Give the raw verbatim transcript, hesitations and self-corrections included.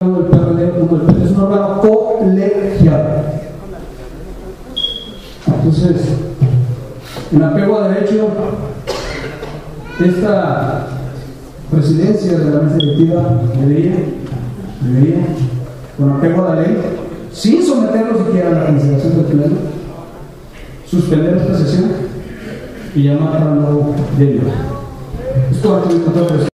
del P R D, uno del P R D, es un órgano colegiado. Entonces, en apego a derecho, esta presidencia de la mesa directiva debería, debería, con apego a la ley, sin someterlo siquiera a la consideración del pleno, suspender esta sesión y llamar a un nuevo de ellos. Esto ha sido todo.